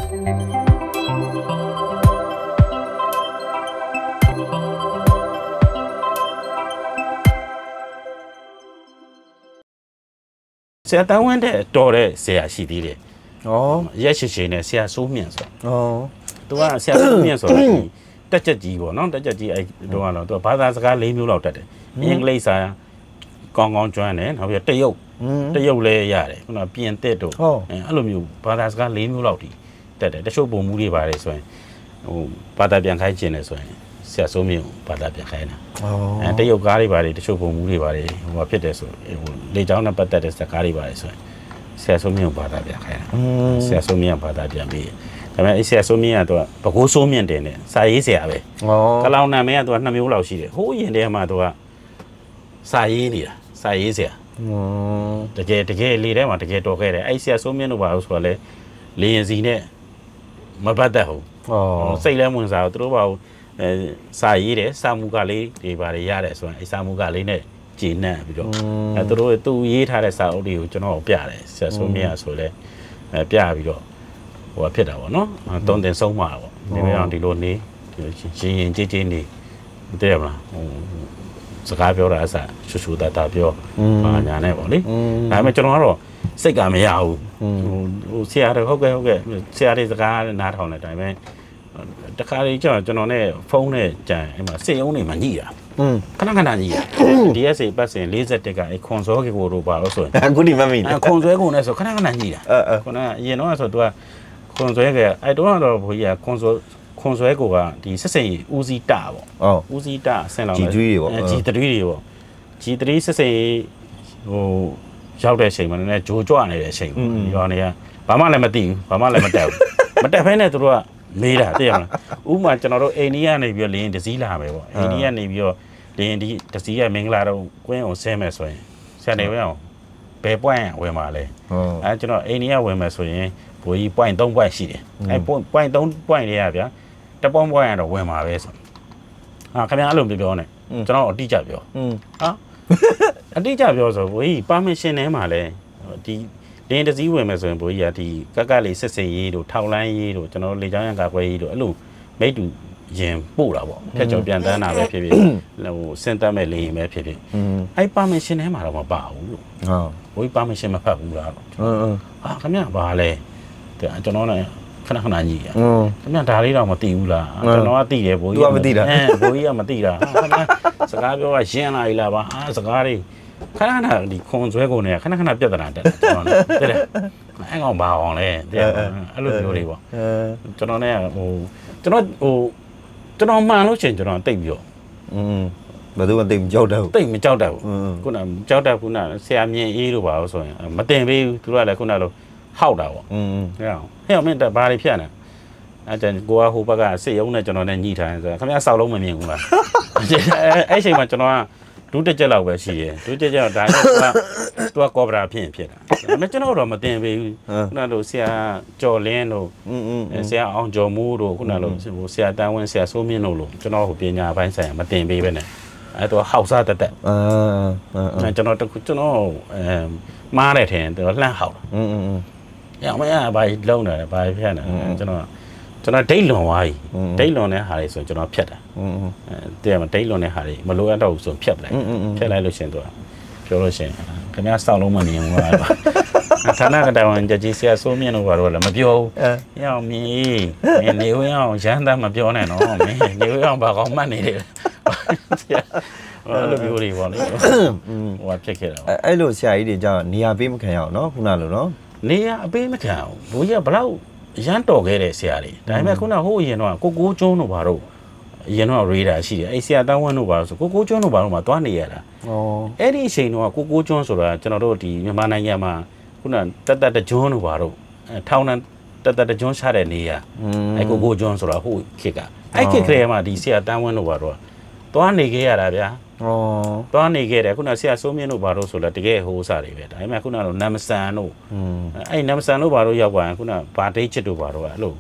ဆရာတောင်းဝန်းတဲ့တော်တဲ့ဆရာရှိသေးတယ်။ရက်ရှိရှိနဲ့ဆရာစိုးမြင့်ဆို။သူကဆရာစိုးမြင့်ဆိုတက်ချက်ကြီးပေါ့နော်တက်ချက်ကြီးအဲ့တော့သူကဘာသာစကား၄မျိုးလောက်တက်တယ်။အင်္ဂလိပ်စာကောင်းကောင်းကျွမ်းတယ်နောက်ပြီးတရုတ်လည်းရတယ်ခုနပြင်တက်တို့အဲ့လိုမျိုးဘာသာစကား၄မျိုးလောက်တည်တက်တယ်တချို့ပုံမှုတွေပါတယ်ဆိုရင်ဟိုဘာသာပြန်ခိုင်းခြင်းတယ်ဆိုရင်ဆရာစိုးမြင့်ဘာသာပြန်ခိုင်းတာတရုတ်ကားတွေပါတယ်တချို့ပုံမှုတွေပါတယ်ဟိုဘာဖြစ်တယ်ဆိုဟိုလေကြောင်းနဲ့ပတ်သက်တဲ့စကားတွေပါတယ်ဆိုရင်ဆရာစိုးမြင့်ဘာသာပြန်ခိုင်းတာဆရာစိုးမြင့်ဘာသာပြန်ပြီးဒါပေမဲ့ဆရာစိုးမြင့်ကတော့ဘကိုးစိုးမြင့်တင်တယ်စာရေးဆရာပဲကလောင်နာမည်ကတော့2မျိုးလောက်ရှိတယ်ဟိုးရင်တည်းမှာသူကစာရေးနေတာစာရေးဆရာတကယ်လေထဲမှာတကယ်တော်ခဲ့တယ်အဲ့ဆရာစိုးမြင့်တို့ပါလို့ဆိုတော့လေလေရင်စီနဲ့မပတ်သက်ဘူးစိတ်လဲဝင်စားတော့သူတို့ပါစာရေးတယ်စာမှုကလေးတွေပါတယ်ရတယ်ဆိုရင်အဲ့စာမှုကလေးနဲ့ကြည်နှံ့ပြီးတော့အဲ့သူတို့သူရေးထားတဲ့စာအုပ်တွေကိုကျွန်တော်ပြတယ်ဆရာစိုးမြင့်ဆိုလဲပြပြီးတော့ဟိုဖြစ်တာပေါ့နော်တုံးတင်ဆုံးမှာပေါ့ဒီလိုအောင်ဒီလိုနေရင်ကြေးနေတည်ရမလားစကားပြောတာအစားရှူတာပြောဘာညာနဲ့ပေါ့လေဒါပေမဲ့ကျွန်တော်ကတော့စိတ်ကမရဘူးဟိုဆရာတွေဟုတ်ကဲ့ဆရာတွေစကားနားထောင်တဲ့အတိုင်းပဲတခါလေးကျွန်တော်နဲ့ဖုန်းနဲ့ကြံအဲ့မှာစိတ်အုံးနေမှာညှိတာခဏညှိတာ DSA ပတ်စင်41ကအဲ့ခွန်စောကေကိုတို့ပါလို့ဆိုရင်အခုဒီမမီခွန်ဆွဲကုန်နဲ့ဆိုခဏညှိတာခုနအရင်တော့ဆိုသူကခွန်ဆွဲကအဲ့တော့ဘိုးကြီးကခွန်ဆွဲကိုကဒီဆက်စိမ်ဦးစီးတာပေါ့ဦးစီးတာအဆင့်လောက်ကြီးတွေပေါ့ကြီး3တွေပေါ့ကြီး3ဆက်စိမ်ဟိုရောက်တဲ့အချိန်မှာလည်းဂျိုကြွနေတဲ့အချိန်ရောနေကဘာမှလည်းမသိဘူးဘာမှလည်းမတက်ဘူးမတက်ဖဲနဲ့သူတို့ကမေးတာသိရမလားဥပမာကျွန်တော်တို့အိန္ဒိယနေပြီးတော့လင်းတစည်းလာမယ်ပေါ့အိန္ဒိယနေပြီးတော့လင်းဒီတစည်းကမင်္ဂလာတော့ကွင်းအောင်ဆဲမယ်ဆိုရင်ဆရာနေဝဲအောင်ဘယ် point ဝင်ပါလဲအဲကျွန်တော်အိန္ဒိယဝင်မယ်ဆိုရင်ဘိုးကြီး point 3 point ရှိတယ်အဲ point 3 point တွေကဗျာတပေါင်း point ကတော့ဝင်ပါပဲဆိုဟာခင်ဗျားအဲ့လိုပြောနေကျွန်တော်အတိအကျပြောဟာအတိအကျပြောဆိုဘိုးကြီး permission ထဲမှာလဲဒီလင်းတစည်းဝင်မယ်ဆိုရင်ဘိုးကြီးကဒီကလေးစစ်စင်ရေးတို့ထောက်လန်းရေးတို့ကျွန်တော်လေကြောင်းရံကာကွယ်ရေးတို့အဲ့လိုမိတ်တူရင်ပို့တာပေါ့ဖြတ်ကျော်ပြန်တန်းတာပဲဖြစ်ဖြစ်ဟိုစင်တက်မဲ့လေရင်ပဲဖြစ်ဖြစ်အဲ့ permission ထဲမှာတော့မပါဘူးလို့ဘိုးကြီး permission မဖတ်ဘူးလားဟာခင်ဗျာဘာလဲကျွန်တော်လည်းခဏကြီးရခင်ဗျာဒါလေးတော့မသိဘူးလားကျွန်တော်ကသိတယ်ဘိုးကြီးကမသိတာဘိုးကြီးကမသိတာခင်ဗျာစကားပြောကရှင်းလာပြီလားဗျာစကားတွေခဏဒီခွန်ဆွဲကုန်နေခဏပြဿနာတက်ကျွန်တော်လည်းတဲ့အဲ့ကောင်ဘာအောင်လဲတဲ့အဲ့လိုမျိုးတွေပေါ့ကျွန်တော်လည်းဟိုကျွန်တော်မှန်လို့ရှိရင်ကျွန်တော်တိတ်ပြီးတော့ဘယ်သူမှတိတ်မကြောက်တတ်ဘူးတိတ်မကြောက်တတ်ဘူးခုနကြောက်တတ်ခုနဆရာမြင့်အေးတို့ပါလို့ဆိုရင်မတင်ပေးဘူးသူတို့ကလည်းခုနလိုဟောက်တာပေါ့ဟဲ့မင်းတက်ဘာတွေဖြတ်နေအဲ့ကျန်ကိုကဟိုဘက်ကစစ်ရုံးနဲ့ကျွန်တော်နဲ့ညှိထားတယ်ဆိုတော့ခင်ဗျားစောက်လုံးမမြင်ဘူးလားအဲ့ချိန်မှာကျွန်တော်ကဒုတက်ချက်လောက်ပဲရှိရဲဒုတက်ချက်တော့ဒါသူကကော်ပရာဖြစ်တာဒါပေမဲ့ကျွန်တော်တော့မတင်ပေးဘူးခုနလိုဆရာကျော်လင်းတို့ဆရာအောင်ကျော်မိုးတို့ခုနလိုဆရာတန်းဝင်းဆရာစိုးမြင့်တို့လို့ကျွန်တော်ဟိုပညာပိုင်းဆိုင်ရာမတင်ပေးပဲနဲ့အဲ့တော့ဟောက်စားတက်ကျွန်တော်မားတယ်ထင်တယ်လှမ်းဟောက်တာရမရဘာလုံးတယ်ဘာဖြတ်နေကျွန်တော်ဒိတ်လွန်သွားပြီဒိတ်လွန်တဲ့ဟာတွေဆိုကျွန်တော်ဖြတ်တာတဲ့မှာဒိတ်လွန်တဲ့ဟာတွေမလိုအပ်တော့ဘူးဆိုဖြတ်လိုက်လို့ရှင်သူကပြောလို့ရှင်ခင်ဗျားစောက်လုံးမမြင်ဘူးလားဌာနကတိုင်ကြကြီးဆရာစိုးမြင့်တို့ဘာလို့လဲမပြောဘူးရအောင်မင်းနေဝင်းအောင်ရမ်းသားမပြောနဲ့နော်မင်းနေဝင်းအောင်ဘာကောင်းမှတ်နေတယ်အဲ့လိုမျိုးတွေပေါ့လေဟိုဖြစ်ခဲ့တာအဲ့လိုဆရာကြီးတွေကြောင့်နေရာပေးမခံရအောင်နော်ခုနလိုနော်နေရာအပေးမခံအောင်ဘိုးကြီးကဘလောက်ရမ်းတော်ခဲ့တဲ့ဆရာတွေဒါပေမဲ့ခုနဟိုအရင်တော့ကိုကျွန်းတို့ဘာတို့အရင်တော့ရေဒါရှိတယ်အဲ့ဆရာတန်းဝန်းတို့ဘာလို့ဆိုကိုကျွန်းတို့ဘာလို့မှသွားနေရတာအဲ့ဒီအချိန်တော့ကိုကျွန်းဆိုတာကျွန်တော်တို့ဒီမြန်မာနိုင်ငံမှာခုနတကျွန်းတို့ဘာတို့ထောင်းတန်းတကျွန်းချတဲ့နေရာအဲ့ကိုကျွန်းဆိုတာဟိုခေတ်ကအဲ့ခေတ်ကလေးမှာဒီဆရာတန်းဝန်းတို့ဘာတို့သွားနေခဲ့ရတာဗျာသွားနေခဲ့တယ်ခုနဆရာစိုးမြင့်တို့ဘာလို့ဆိုလဲတကယ်ဟိုစားတွေပဲဒါပေမဲ့ခုနတော့နမ်ဆန်တို့အဲ့နမ်ဆန်တို့ဘာလို့ရောက်သွားရင်ခုနဘာဒိတ်ချစ်တို့ဘာလို့အဲ့လို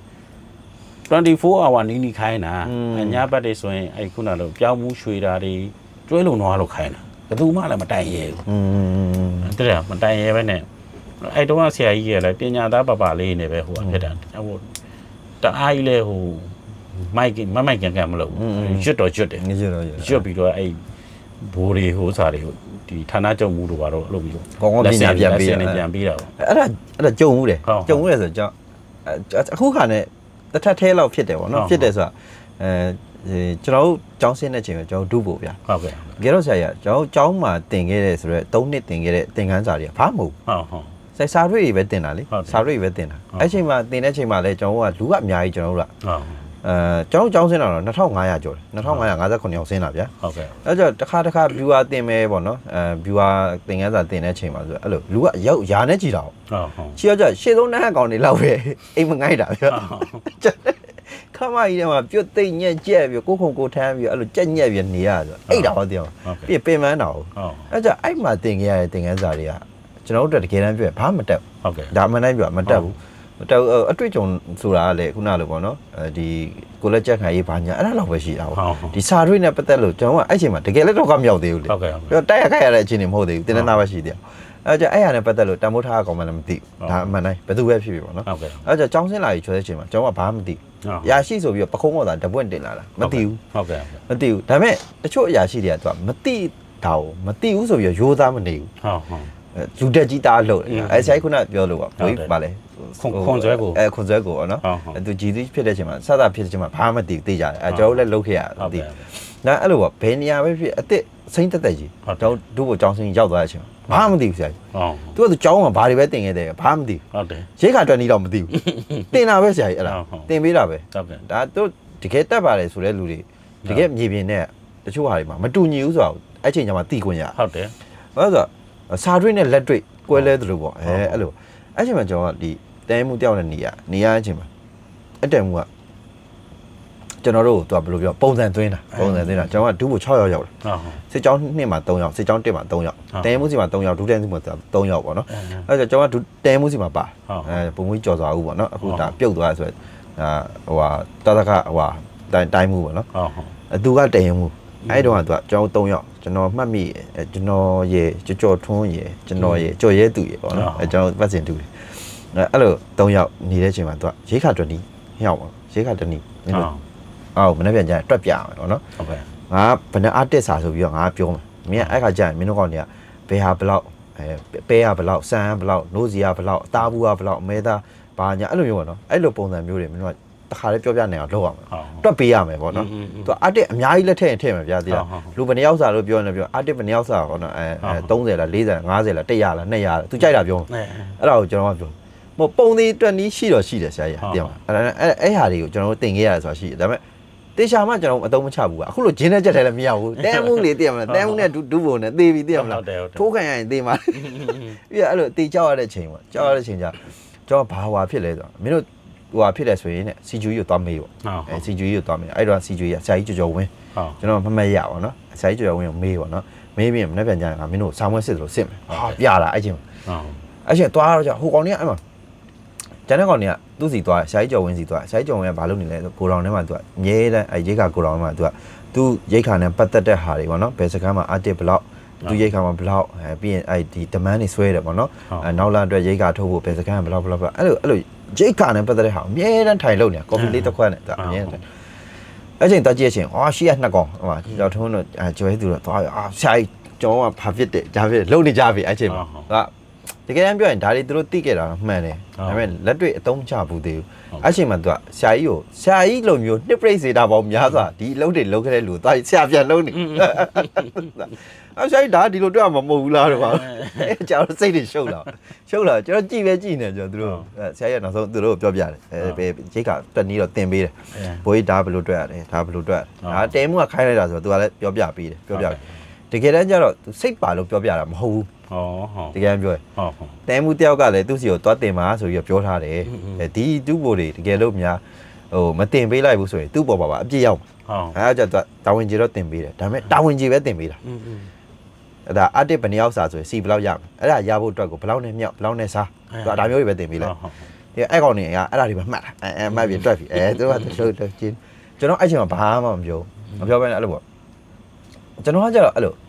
24 hour နီးခိုင်းတာညဘက်တွေဆိုရင်အဲ့ခုနတော့ပြောင်းမှုရွှေတာတွေကျွဲလုံနွားလို့ခိုင်းတာဘယ်သူမှလည်းမတိုင်ရဲဘူးတဲ့မတိုင်ရဲပဲနဲ့အဲ့တော့ဆရာကြီးကလည်းပညာသားပပလေးနေပဲဟိုဖြစ်တာဟိုတအားကြီးလဲဟိုမိုက်ကန်မလို့ကျွတ်တယ်ကျွတ်ပြီးတော့အဲ့ဘိုးတွေဟိုစားတွေဒီဌာနချုပ်မှုတို့ဘာတော့လုပ်ပြီးတော့ကောင်းကောင်းပြင်ပြန်ပေးတာပေါ့အဲ့ဒါကြုံမှုတယ်ကြုံမှုတယ်ဆိုတော့အခုခါနဲ့တစ်ထပ်သေးလောက်ဖြစ်တယ်ပေါ့နော်ဖြစ်တယ်ဆိုတာကျွန်တော်တို့ကျောင်းဆင်းတဲ့ချိန်မှာကျွန်တော်ဒုဖို့ဗျာဟုတ်ကဲ့တကယ်တော့ဆရာကြီးကျွန်တော်ကျောင်းမှာတင်ခဲ့တဲ့ဆိုတော့3နှစ်တင်ခဲ့တဲ့သင်ခန်းစာတွေကဘာမှမဟုတ်စာတွေ့တွေပဲတင်တာလေစာတွေ့တွေပဲတင်တာအဲ့ချိန်မှာတင်တဲ့ချိန်မှာလဲကျွန်တော်ကလူကအများကြီးကျွန်တော်တို့ကကျွန်တော်ကျောင်းဆင်းတာတော့2500ကျော်တယ်2559ယောက်ဆင်းတာဗျာဟုတ်ကဲ့အဲ့တော့တစ်ခါ viewer တင်မယ်ပေါ့နော်viewer သင်ခန်းစာတင်တဲ့ချိန်မှာဆိုအဲ့လိုလူကရောက်ရာနဲ့ကြည်တာဟုတ်ချီတော့ရှေ့ဆုံးနှမ်းကောင်တွေလောက်ပဲအိမ်မငိုက်တာဗျာခမကြီးတဲ့မှာပြုတ်သိမ့်ညက်ကြက်ပြီးကိုခုံကိုထမ်းပြီးအဲ့လိုကြက်ညက်ပြီးနေရဆိုအဲ့ဒါဟောတင်အောင်ပြီးပင်မန်းတာဟုတ်အဲ့ကြအဲ့မှာတင်ခဲ့ရတဲ့သင်ခန်းစာတွေကကျွန်တော်တို့တကယ်တမ်းပြောဘာမှမတက်ဟုတ်ကဲ့ဒါမှန်တိုင်းပြောမတက်ဘူးအတွေ့အကြုံဆိုတာကလည်းခုနလိုပေါ့နော်ဒီကိုလက်ချက်ခံရေးဘာညာအဲ့ဒါလောက်ပဲရှိတာပေါ့ဒီစာတွေနဲ့ပတ်သက်လို့ကျွန်တော်ကအဲ့ချိန်မှာတကယ်လည်းတော့ကမြောက်သေးဘူးလေဟုတ်ကဲ့ပြောတိုက်ရခိုက်ရတဲ့အချိန်တွေမဟုတ်သေးဘူးတင်းနေတာပဲရှိသေးတယ်အဲ့ကြအဲ့ရနဲ့ပတ်သက်လို့တန်ဖိုးထားကောင်မှလည်းမသိဘူးဒါအမှန်တိုင်းဘယ်သူပဲဖြစ်ဖြစ်ပေါ့နော်ဟုတ်ကဲ့အဲ့ကြကျောင်းဆင်းလာပြီးချွဲတဲ့အချိန်မှာကျွန်တော်ကဘာမှမသိဘူးရာရှိဆိုပြီးတော့ပခုံးပေါ်တာတပွင့်တင်လာတာမသိဘူးဟုတ်ကဲ့မသိဘူးဒါပေမဲ့တချို့အရာရှိတွေကသူကမသိတာကိုမသိဘူးဆိုပြီးရိုးသားမနေဘူးလူတက်ကြီးတားလို့အဲ့ဆိုင်ခုနပြောလို့ပါဘိုးပါလေခွန်ဆွဲကိုခွန်ဆွဲကိုနော်သူကြည်သူဖြစ်တဲ့ချိန်မှာစသဖြစ်တဲ့ချိန်မှာဘာမှမသိသိကြတယ်ကျွန်တော်လည်းလုတ်ခဲ့ရသိဒါအဲ့လိုပေါ့ဘယ်နေရာပဲဖြစ်အစ်စ်စိမ့်တက်ကြီးကျွန်တော်တို့ကိုကြောင်းစင်းရောက်သွားတဲ့အချိန်ဘာမှမသိဘူးဆရာကြီးသူကသူကြောင်းမှာဘာတွေပဲတင်ခဲ့တယ်ဘာမှမသိဟုတ်တယ်ရိတ်ခါတွက်နီးတော့မသိဘူးတင်တာပဲဆရာကြီးအဲ့ဒါတင်ပေးတာပဲဟုတ်ကဲ့ဒါတို့တကယ်တက်ပါတယ်ဆိုတဲ့လူတွေတကယ်မြေပြင်နဲ့တချို့ဟာတွေမှာမတူညီဘူးဆိုတော့အဲ့ချိန်ကျမှသိခွင့်ရဟုတ်တယ်ဘာလို့ဆိုစာတွေနဲ့လက်တွေကွဲလဲသလိုပေါ့အဲ့လိုအဲ့ချိန်မှာကျွန်တော်ကဒီတဲမှုတယောက်နဲ့နေရအချိန်မှာအတဲမှုကကျွန်တော်တို့ကသူကဘယ်လိုပြောပုံစံသွင်းတာကျွန်တော်ကဒူးဖို့6ယောက်ရောက်တယ်စစ်ကြောင်း2မှာ3ယောက်စစ်ကြောင်း1မှာ3ယောက်တဲမှုစီမှာ3ယောက်ဒူးတဲမှုမှာ3ယောက်ပေါ့နော်အဲ့တော့ကျွန်တော်ကတဲမှုစီမှာပါပုံမှုကြော်စွာဦးပေါ့နော်အခုဒါပြုတ်သွားဆိုဟိုဟာတသခဟိုဟာတိုင်းမှုပေါ့နော်သူကတဲမှုအဲ့တော့ကသူကကျွန်တော်3ယောက်ကျွန်တော်မှတ်မိကျွန်တော်ရေကြော်ထွန်းရေကျွန်တော်ရေကြော်ရဲသူရေပေါ့နော်ကျွန်တော်ပတ်စင်တူတယ်အဲ့လို3ယောက်နေတဲ့ချိန်မှာသူကရိတ်ခါတွက်နီးရောက်ပါရိတ်ခါတွက်နီးမင်းတို့အော်မနေ့ပြန်ကြတွက်ပြရမယ်ပေါ့နော်ဟုတ်ကဲ့ငါဘယ်နဲ့အတက်စာဆိုပြီးတော့ငါပြောမယ်မင်းအဲ့ခါကျရင်မင်းတို့ကောင်တွေကဘယ်ဟာဘလောက်ပဲရဘလောက်စံဘလောက်နိုးစီရဘလောက်အသားဘူးကဘလောက်အမဲသားဘာညာအဲ့လိုမျိုးပေါ့နော်အဲ့လိုပုံစံမျိုးတွေမင်းတို့ကတခါလေးပြောပြနေအောင်လုပ်ရမယ်တွက်ပေးရမယ်ပေါ့နော်သူအတက်အများကြီးလက်ထည့်ရင်ထည့်မယ်ဗျာဒီလားလူဘယ်နှယောက်စာလို့ပြောနေပြောအတက်ဘယ်နှယောက်စာပေါ့နော်30လား40လား50လား100လား200လားသူကြိုက်တာပြောအဲ့ဒါကိုကျွန်တော်ကပြောမပုံသေးတွက်နီးရှိတော့ရှိတယ်ဆရာကြီးတင်ပါအဲ့ဟာတွေကိုကျွန်တော်တို့တင်ခဲ့ရတယ်ဆိုတာရှိတယ်ဒါပေမဲ့တေချာမှကျွန်တော်အသုံးမချဘူးအခုလိုဂျင်းနဲ့ကြက်တယ်လည်းမရဘူးတဲမှုလေးတင်မလားတဲမှုနဲ့ဒူးပုံနဲ့သေပြီးတင်မလားထိုးခံရရင်သေမှာပြီးတော့အဲ့လိုတေကြောက်ရတဲ့ချိန်ပေါ့ကြောက်ရတဲ့ချိန်ကျကျွန်တော်ဘာဟွာဖြစ်လဲဆိုတော့မင်းတို့ဟွာဖြစ်တယ်ဆိုရင်ね CGU ကိုသွားမေးပေါ့CGU ကိုသွားမေးအဲ့တော့ CGU ကဆရာကြီးကြော်ဝင်းကျွန်တော်မရပါတော့ဆရာကြီးကြော်ဝင်းကိုမေးပေါ့နော်မေးပြီးမနေ့ပြန်ကြရင်မင်းတို့စာမွေးစစ်လို့စစ်မယ်ဟာပြတာအဲ့ချိန်အဲ့ချိန်သွားတော့ကျဟိုကောင်ကြီးအဲ့မှာကျန်တဲ့ကောင်တွေကသူ့စီသွားဆရာကြီးကျော်ဝင်းစီသွားဆရာကြီးကျော်ဝင်းကဘာလုပ်နေလဲဆိုကိုတောင်ထဲမှာသူကအမြဲတမ်းရိတ်ခါကိုတောင်ထဲမှာသူရိတ်ခါနဲ့ပတ်သက်တဲ့ဟာတွေပေါ့နော်ဘယ်စကားမှာအတစ်ဘလောက်သူရိတ်ခါမှာဘလောက်ပြီးရင်ဒီ demand တွေဆွဲတယ်ပေါ့နော်နောက်လာအတွက်ရိတ်ခါထုတ်ဖို့ဘယ်စကားဘလောက်အဲ့လိုရိတ်ခါနဲ့ပတ်သက်တဲ့ဟာအမြဲတမ်းထိုင်လုပ်နေတာ coffee လေးတစ်ခွက်နဲ့သူအမြဲတမ်းအဲ့ချိန်တကြည့်ချင်းရှေ့က2ကောင်ဟိုကျော်ထုံးတို့ကျော်ရေးသူတို့သွားဆရာကြီးကျော်ကဘာဖြစ်တယ်ဒါဖြစ်လုံနေကြပြီအဲ့ချိန်မှာတကယ်တမ်းပြောရင်ဒါတွေသူတို့သိခဲ့တာမှန်တယ်ဒါပေမဲ့လက်တွေ့အသုံးချဘူးသေးဘူးအဲ့ချိန်မှာသူကဆရာကြီးလိုမျိုးနှစ်ပရိတ်စေတာပေါင်းများစွာဒီအလုပ်တွေလုပ်ခဲ့တဲ့လူသွားဆရာပြန်လုံးနေအဲ့ဆရာကြီးဒါဒီလိုတွေ့မှာမဟုတ်ဘူးလားတော့ကျွန်တော်စိတ်တွေရှုပ်လာကျွန်တော်ကြည့်ပဲကြည့်နေကျွန်တော်တို့ဆရာကြီးနောက်ဆုံးသူတို့ပြောပြတယ်ဘယ်ရိတ်ကတက်နီးတော့တင်ပေးတယ်ဘိုးကြီးဒါဘယ်လိုတွေ့ရတယ်ဒါဘယ်လိုတွေ့ဒါတဲမှုကခိုင်းလိုက်တာဆိုတော့သူကလည်းပြောပြပေးတယ်ပြောပြတကယ်တမ်းကျတော့သူစိတ်ပါလို့ပြောပြတာမဟုတ်ဘူးဟုတ်တကယ်ပြောရတဲမှုတယောက်ကလည်းသူ့စီကိုသွားတင်ပါဆိုပြီးပြောထားတယ်ဒီတူးဘိုတွေတကယ်လို့များဟိုမတင်ပေးလိုက်ဘူးဆိုရင်သူ့ပေါ်ပါအပြစ်ရောက်အဲ့ဒါကြတာဝန်ကြီးတော့တင်ပေးတယ်ဒါပေမဲ့တာဝန်ကြီးပဲတင်ပေးတာအဲ့ဒါအတစ်ဘယ်နှယောက်စာဆိုရင်စီဘယ်လောက်ရမယ်အဲ့ဒါရဖို့အတွက်ကိုဘယ်လောက်နဲ့မြောက်ဘယ်လောက်နဲ့စားဒါမျိုးတွေပဲတင်ပေးလိုက်အဲ့ကောင်နေကအဲ့ဒါတွေပဲမှတ်တာမှတ်ပြီးတွက်ပြီးသူကလှုပ်ချင်းကျွန်တော်အဲ့ချိန်မှာဘာမှမပြောဘဲနဲ့အဲ့လိုပေါ့ကျွန်တော်ကကြတော့အဲ့လို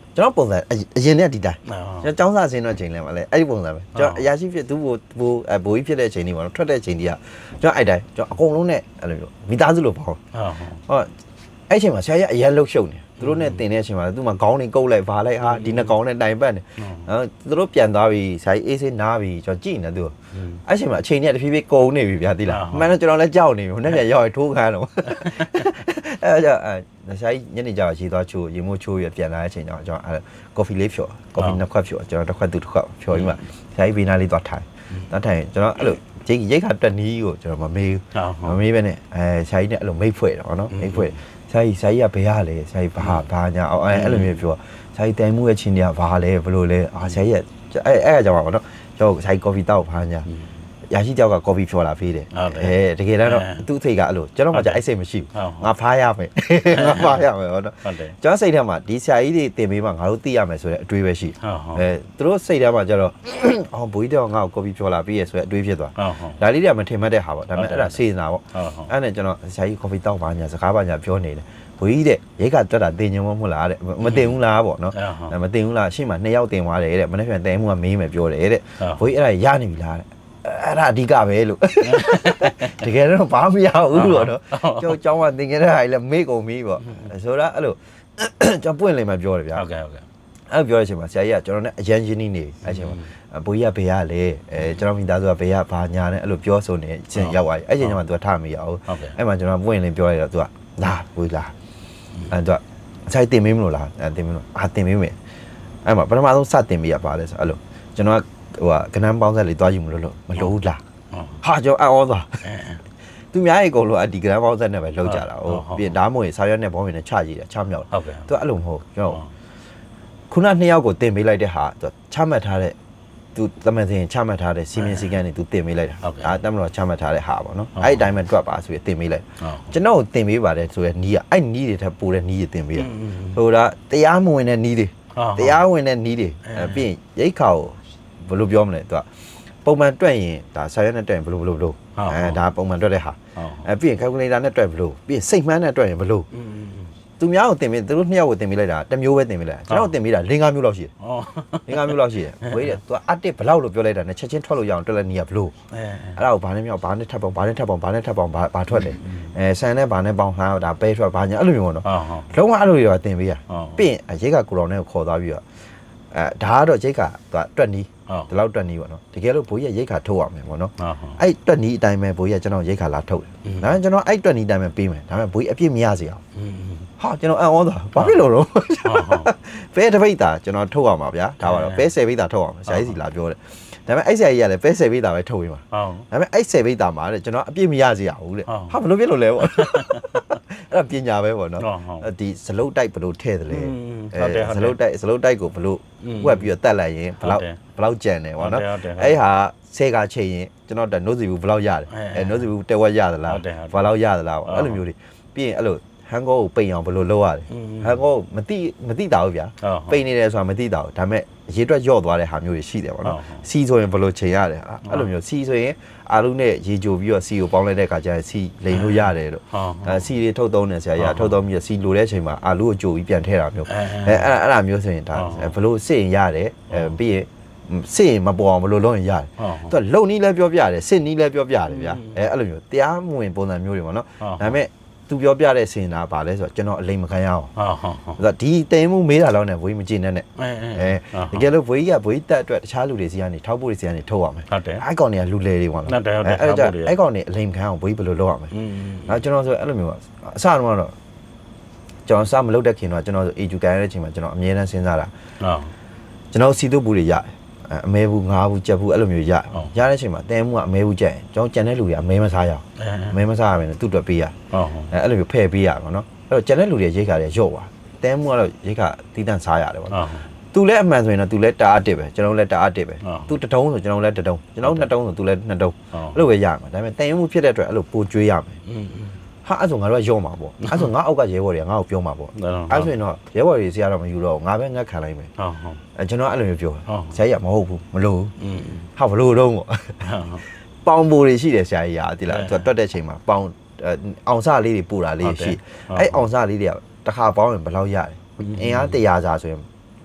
ကျွန်တော်ပုံစံအရင်နဲ့ဒီတိုင်းကျွန်တော်ចောင်းစားစင်းတော့ချိန်လဲမှာလဲအဲ့ဒီပုံစံပဲကျွန်တော်အရာရှိဖြစ်သူ့ဘိုးဘိုးကြီးဖြစ်တဲ့အချိန်ဒီပေါ့နော်ထွက်တဲ့အချိန်ဒီကကျွန်တော်အဲ့တိုင်းကျွန်တော်အကုန်လုံးနဲ့အဲ့လိုမျိုးမိသားစုလိုပေါ့ဟုတ်အဲ့အချိန်မှာဆရာကြီးအရင်လှုပ်ရှုပ်နေသူတို့နဲ့တင်တဲ့အချိန်မှာသူ့မှာခေါင်းတွေကုတ်လိုက်ဗာလိုက်ဟာဒီနှစ်ကောင်နဲ့တိုင်ပတ်နေသူတို့ပြန်သွားပြီဆရာကြီးအေးဆေးနားပြီကျွန်တော်ကြည့်နေသူအဲ့အချိန်မှာအချိန်နဲ့တဖြည်းဖြည်းကုန်နေပြီဗျာသိလားမှန်တော့ကျွန်တော်လည်းကြောက်နေပြီဟိုနေ့ပြန်ရောက်ရထိုးခါတော့အဲ့ကြောင့်ဆရာကြီးညနေကျရေသွားချိုးရေမိုးချိုးရပြန်လာတဲ့အချိန်ကျတော့ကျွန်တော်ကော်ဖီလေးဖြော်ကော်ဖီနှစ်ခွက်ဖြော်ကျွန်တော်တစ်ခွက်သူတစ်ခွက်ဖြော်ပြီးမှဆရာကြီးဘေးနားလေးသွားထိုင်ကျွန်တော်အဲ့လိုရိတ်ခါတက်နီးကိုကျွန်တော်မမေးပဲနဲ့ဆရာကြီးနဲ့အဲ့လိုမိတ်ဖွဲ့တော့နော်မိတ်ဖွဲ့ဆရာကြီးကဘယ်ရလဲဆရာကြီးဘာညာအဲ့လိုမျိုးပြောဆရာကြီးတိုင်မှုရဲ့ချင်းတွေကဘာလဲဘယ်လိုလဲဆရာကြီးအဲ့ကြောင့်ပါတော့ကျွန်တော်ဆရာကြီးကော်ဖီတောက်ဘာညာရာရှိတယောက်ကကော်ဖီဖြော်လာပေးတယ်တကယ်တော့သူ့စိတ်ကအဲ့လိုကျွန်တော်မှအဲ့စိတ်မရှိဘူးငါဖားရမယ်ငါဖားရမယ်ဟုတ်တော့ကျွန်တော်စိတ်ထဲမှာဒီဆရာကြီးတွေတင်ပေးမှငါတို့သိရမယ်ဆိုတဲ့အတွေးပဲရှိသူတို့စိတ်ထဲမှာကျတော့အော်ဘွေးတော့ငါ့ကိုကော်ဖီဖြော်လာပေးရဆိုတဲ့အတွေးဖြစ်သွားဒါလေးတွေကမထင်မှတ်တဲ့ဟာပေါ့ဒါပေမဲ့အဲ့ဒါစေနာပေါ့အဲ့နဲ့ကျွန်တော်ဆရာကြီးကော်ဖီတောက်ပါညာစကားပါညာပြောနေတယ်ဘွေးကြီးတဲ့ရိတ်ကတက်တာတင်ညုံမဟုတ်လားတဲ့မတင်ဘူးလားပေါ့နော်မတင်ဘူးလားရှေ့မှာ2ယောက်တင်သွားတယ်တဲ့မနေ့ပြန်တဲမှုကမေးမယ်ပြောတယ်တဲ့ဘွေးအဲ့ဒါရနေပြီလားတဲ့အဲ့ဒါအဓိကပဲလို့တကယ်တော့ဘာမရဘူးလို့တော့ကျောင်းကသင်ခဲ့တဲ့ဟာလည်းမေ့ကုန်ပြီပေါ့ဆိုတော့အဲ့လိုကျွန်တော်ပွင့်လိမ့်မှပြောတယ်ဗျာဟုတ်ကဲ့အဲ့ပြောတဲ့အချိန်မှာဆရာကြီးကကျွန်တော်နဲ့အရန်ချင်းနေအဲ့ချိန်မှာဘိုးကြီးကဘေးရလေကျွန်တော်မိသားစုကဘေးရဘာညာနဲ့အဲ့လိုပြောဆိုနေချင်းရောက်သွားပြီအဲ့ချိန်ကျမှ तू ထားမရအောင်အဲ့မှာကျွန်တော်ပွင့်လိမ့်ပြောရတော့ तू ကလာဘိုးလာအဲ့ तू ဆရာကြီးတင်မင်းမလို့လားတင်မင်းလို့တင်မင်းမယ်အဲ့မှာပထမဆုံးစတင်မိရပါလဲဆိုအဲ့လိုကျွန်တော်ဟိုကနန်းပေါင်းဆက်လေးတွားယူမလို့မလို့လားဟာကျွန်တော်အော်သွားသူများရေကုန်လို့ဒီကနန်းပေါင်းဆက်နဲ့ပဲလောက်ကြတာဟုတ်ပြင်ဒါမှမဟုတ်ဆာရွက်နဲ့ဘောင်းဝင်နဲ့ချကြည့်တယ်ချမြောက်ဟုတ်ကဲ့သူအဲ့လိုမဟုတ်ကျွန်တော်ခုန2ယောက်ကိုတင်ပေးလိုက်တဲ့ဟာသူချမှတ်ထားတဲ့သူသမန်စင်ချမှတ်ထားတဲ့စီမင်းစည်းကမ်းတွေသူတင်ပေးလိုက်တာဒါတမလို့ချမှတ်ထားတဲ့ဟာပေါ့နော်အဲ့ဒီတိုင်းပဲတွက်ပါဆိုပြီးတင်ပေးလိုက်ကျွန်တော်တင်ပေးပါတယ်ဆိုရဲနီးကအဲ့နီးတွေထပ်ပိုတဲ့နီးတွေတင်ပေးတယ်ဟိုဒါတရားမဝင်တဲ့နီးတွေတရားဝင်တဲ့နီးတွေပြီးရင်ရိတ်ခါကိုဘယ်လိုပြောမလဲသူကပုံမှန်တွက်ရင်ဒါဆာရက်နဲ့တွက်ရင်ဘယ်လိုဒါပုံမှန်တွက်တဲ့ဟာပြီးရင် calculator နဲ့တွက်ဘယ်လိုပြီးရင်စိတ်မှန်းနဲ့တွက်ရင်ဘယ်လိုသူများကိုတင်ပေးသူတို့2ယောက်ကိုတင်ပေးလိုက်တာတစ်မျိုးပဲတင်ပေးလိုက်ကျွန်တော်တင်ပေးတာ4-5မျိုးလောက်ရှိတယ်4-5မျိုးလောက်ရှိတယ်ဝေးတယ်သူကအတစ်ဘလောက်လို့ပြောလိုက်တာနဲ့ချက်ချင်းထွက်လို့ရအောင်တွက်လိုက်နေရဘလို့အဲ့ဒါကိုဘာနဲ့မြောက်ဘာနဲ့ထပ်ပေါင်းဘာနဲ့ထပ်ပေါင်းဘာနဲ့ထပ်ပေါင်းဘာထွက်တယ်ဆန်နဲ့ဘာနဲ့ပေါင်းဟာဒါပဲထွက်ဘာညာအဲ့လိုမျိုးပေါ့နော်လုံးဝအဲ့လိုတွေတော့တင်ပေးရပြီးရင်ရိတ်ကကိုတော်နဲ့ခေါ်သွားပြီးတော့ဒါကတော့ရိတ်ကသူကတွက်နီးဒီလောက်တွက်နီးပေါ့နော်တကယ်လို့ဘိုးကြီးရိတ်ခါထုတ်ရမယ်ပေါ့နော်အဲ့တွက်နီးအတိုင်းပဲဘိုးကြီးကကျွန်တော်ရိတ်ခါလာထုတ်တယ်ဒါပေမဲ့ကျွန်တော်အဲ့တွက်နီးအတိုင်းပဲပေးမယ်ဒါပေမဲ့ဘိုးကြီးအပြည့်မရစေအောင်ဟာကျွန်တော်အံ့ဩသွားဘာဖြစ်လို့တော့ပဲတစ်ပိတ်တာကျွန်တော်ထုတ်ရမှာဗျာဒါပါတော့ပဲ10ပိတ်တာထုတ်ရမှာဆရာကြီးစီလာပြောတယ်ဒါပေမဲ့အဲ့ဆရာကြီးကလည်းပဲ10ပိတ်တာပဲထုတ်ပေးမှာဒါပေမဲ့အဲ့10ပိတ်တာမှာတဲ့ကျွန်တော်အပြည့်မရစေအောင်တဲ့ဟာဘယ်လိုဖြစ်လို့လဲပေါ့အဲ့ဒါပညာပဲပေါ့နော်ဒီစလုတ်တိုက်ဘယ်လိုထည့်တယ်လဲစလုတ်တိုက်ကိုဘယ်လိုဝက်ပြီးတော့တက်လိုက်ရင်ဘလောက်ကြံတယ်ပေါ့နော်အဲ့ဟာဆဲကချိန်ရင်ကျွန်တော်နို့စီဘူးဘလောက်ရတယ်နို့စီဘူးတက်ဝက်ရသလားဘလောက်ရသလားပေါ့အဲ့လိုမျိုးတွေပြီးရင်အဲ့လိုဟန်ကိုပိန်အောင်ဘယ်လိုလုပ်ရလဲဟန်ကိုမတိတာဘူးဗျာပိန်နေတယ်ဆိုတာမတိတာဘူးဒါပေမဲ့ရေတွက်ညော့သွားတဲ့ဟာမျိုးတွေရှိတယ်ပေါ့နော်စီဆိုရင်ဘယ်လိုချိန်ရတယ်အဲ့လိုမျိုးစီဆိုရင်အာလူနဲ့ရေကြိုပြီးတော့စီကိုပေါင်းလိုက်တဲ့အခါကျရင်စီလိန်လို့ရတယ်လို့စီတွေထုတ်သုံးတယ်ဆရာကြီးထုတ်သုံးပြီးတော့စီလိုတဲ့အချိန်မှာအာလူကိုကြိုပြီးပြန်ထည့်တာမျိုးအဲ့ဒါမျိုးဆိုရင်ဒါဘယ်လိုစစ်ရင်ရတယ်ပြီးရင်စစ်ရင်မပေါ်အောင်ဘယ်လိုလုပ်ရင်ရတယ်သူကလုံနီးလည်းပြောပြတယ်စစ်နီးလည်းပြောပြတယ်ဗျာအဲ့လိုမျိုးတရားမဝင်ပုံစံမျိုးတွေပေါ့နော်ဒါပေမဲ့သူပြောပြတဲ့စင်တာပါလဲဆိုတော့ကျွန်တော်အလိမ်မခံရအောင်ဟုတ်ဒီတင်မှုမေးတာတော့နဲ့ဘွေးမကြည့်နဲ့တကယ်လို့ဘွေးကြီးကဘွေးတက်အတွက်တခြားလူတွေစီကနေထောက်ဖို့တွေစီကနေထုတ်ရမယ်ဟုတ်တယ်အဲ့ကောင်တွေကလူလေတွေပေါ့နော်အဲ့ကြောင့်အဲ့ကောင်တွေအလိမ်ခံအောင်ဘွေးဘယ်လိုလုပ်ရမလဲနောက်ကျွန်တော်ဆိုအဲ့လိုမျိုးအစတော့ကျွန်တော်စမလုပ်တဲ့ခင်တော့ကျွန်တော်ဆိုအေဂျူကန်ရတဲ့အချိန်မှာကျွန်တော်အမြဲတမ်းစဉ်းစားတာကျွန်တော်စီတုပ်ဘူးတွေရတယ်အမဲဘူးငါးဘူးကြက်ဘူးအဲ့လိုမျိုးရတဲ့အချိန်မှာတဲမှုကအမဲဘူးကြက်ရင်ကျွန်တော်ကြံတဲ့လူတွေအမဲမစားရအောင်အမဲမစားရမယ်သူ့အတွက်ပေးရအဲ့လိုမျိုးဖဲ့ပေးရမှာနော်အဲ့တော့ကြံတဲ့လူတွေရိတ်ခါတွေရော့သွားတဲမှုကတော့ရိတ်ခါတီးတန့်စားရတယ်ပေါ့နော်သူလည်းအမှန်ဆိုရင်တော့သူလည်းတအားတစ်ပဲကျွန်တော်လည်းတအားတစ်ပဲသူတတုံးဆိုကျွန်တော်လည်းတတုံးကျွန်တော်နှစ်တုံးဆိုသူလည်းနှစ်တုံးအဲ့လိုပဲရမှာဒါပေမဲ့တဲမှုဖြစ်တဲ့အတွက်အဲ့လိုပိုကျွေးရမယ်ဟာအဲ့ဆိုငါတို့ကရော့မှာပေါ့အဲ့ဆိုငါအောက်ကရဲဘော်တွေကငါ့ကိုပြောမှာပေါ့အဲ့ဆိုရင်တော့ရဲဘော်တွေဆရာတော့မယူတော့ငါပဲငတ်ခံလိုက်မယ်ကျွန်တော်အဲ့လိုမျိုးပြောဆရာကြီးကမဟုတ်ဘူးမလို့ဟာဘလို့တော့ပေါ့ပေါင်ပိုတွေရှိတယ်ဆရာကြီးရာတိလားသူတွက်တဲ့အချိန်မှာပေါင်အောင်စလေးတွေပို့တာလေးရှိအဲ့အောင်စလေးတွေကတစ်ခါပေါင်းရင်ဘယ်လောက်ရတယ်အင်အား100စာဆိုရင်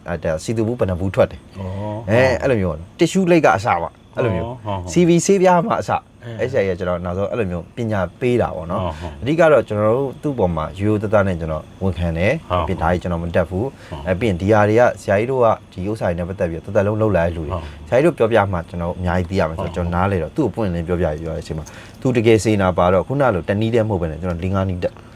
စီတူဘူးဘယ်နှဘူးထွက်တယ်အဲ့လိုမျိုးတစ်ရှူးလိတ်ကအစပါအဲ့လိုမျိုး CV ဆေးပြားမှာအစအဲ့ဆရာကြီးကကျွန်တော်နောက်ဆုံးအဲ့လိုမျိုးပညာပေးတာပေါ့နော်အဓိကတော့ကျွန်တော်တို့သူ့ပေါ်မှာရိုးရိုးသားသားနဲ့ကျွန်တော်ဝန်ခံတယ်ပြီးဒါကြီးကျွန်တော်မတက်ဘူးပြီးရင်ဒီဟာတွေကဆရာကြီးတို့ကဒီဥစ္စာတွေနဲ့ပတ်သက်ပြီးတော့တော်တော်လုံးလှုပ်လာတဲ့လူတွေဆရာကြီးတို့ပြောပြမှကျွန်တော်အများကြီးသိရမယ်ဆိုတော့ကျွန်တော်နားလေတော့သူ့ကိုပွင့်လင်းပြောပြရတဲ့အချိန်မှာသူတကယ်စေနာပါတော့ခုနလိုတနည်းတည်းမဟုတ်ဘဲနဲ့ကျွန်တော်၄-၅နီးတက်